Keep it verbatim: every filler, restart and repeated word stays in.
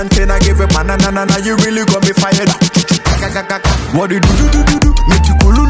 plantain, I give a banana, na you really got me fired up. What do you do, do, do, do, do? Make you cool.